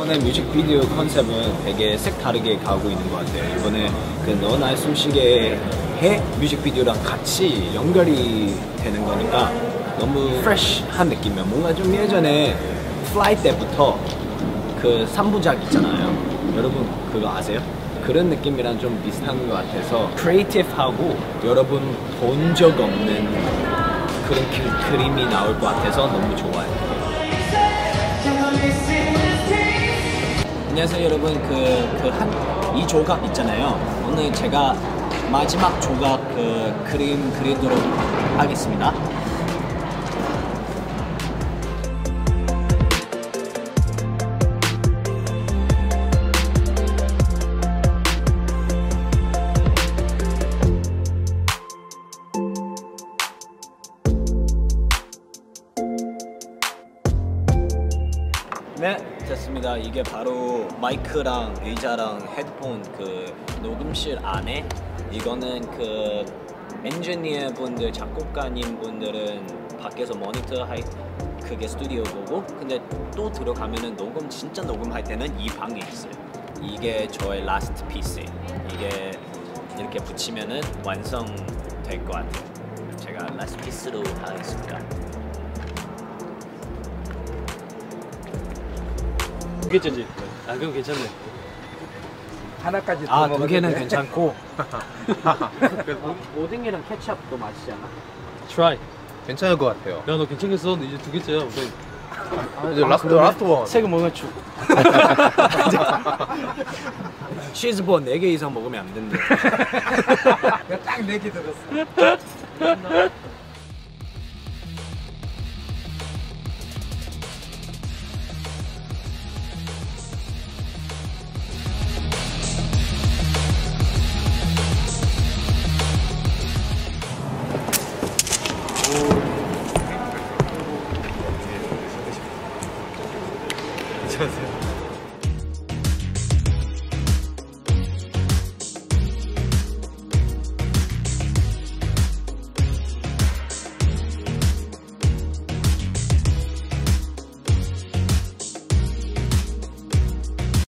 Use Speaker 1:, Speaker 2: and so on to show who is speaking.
Speaker 1: 이번에 뮤직비디오 컨셉은 되게 색다르게 가고 있는 것 같아요. 이번에 그 너 날 숨쉬게 해 뮤직비디오랑 같이 연결이 되는 거니까 너무 프레쉬한 느낌이야. 뭔가 좀 예전에 플라이 때부터 그 3부작 있잖아요. 여러분 그거 아세요? 그런 느낌이랑 좀 비슷한 것 같아서 크리에이티브하고 여러분 본 적 없는 그런 그림이 나올 것 같아서 너무 좋아요. 안녕하세요 여러분. 이 조각 있잖아요. 오늘 제가 마지막 조각 그림 그리도록 하겠습니다. 네, 됐습니다. 이게 바로 마이크랑 의자랑 헤드폰 그 녹음실 안에. 이거는 그 엔지니어 분들, 작곡가님 분들은 밖에서 모니터 그게 스튜디오 보고, 근데 또 들어가면은 진짜 녹음할 때는 이 방에 있어요. 이게 저의 라스트 피스. 이게 이렇게 붙이면은 완성될 것 같아요. 제가 라스트 피스로 하겠습니다.
Speaker 2: 두 개째지? 아 그럼 괜찮네.
Speaker 3: 하나까지 더
Speaker 1: 두 개는 괜찮고
Speaker 3: 오뎅이랑 케첩도 맛있지 않아?
Speaker 2: Try.
Speaker 4: 괜찮을 것 같아요.
Speaker 2: 야 너 괜찮겠어? 이제 두 개째야 우선.
Speaker 4: 이제 라스트 원.
Speaker 3: 세개 먹으면
Speaker 1: 치즈볼 4개 이상 먹으면 안 된대.
Speaker 3: 내가 딱 4개 들었어.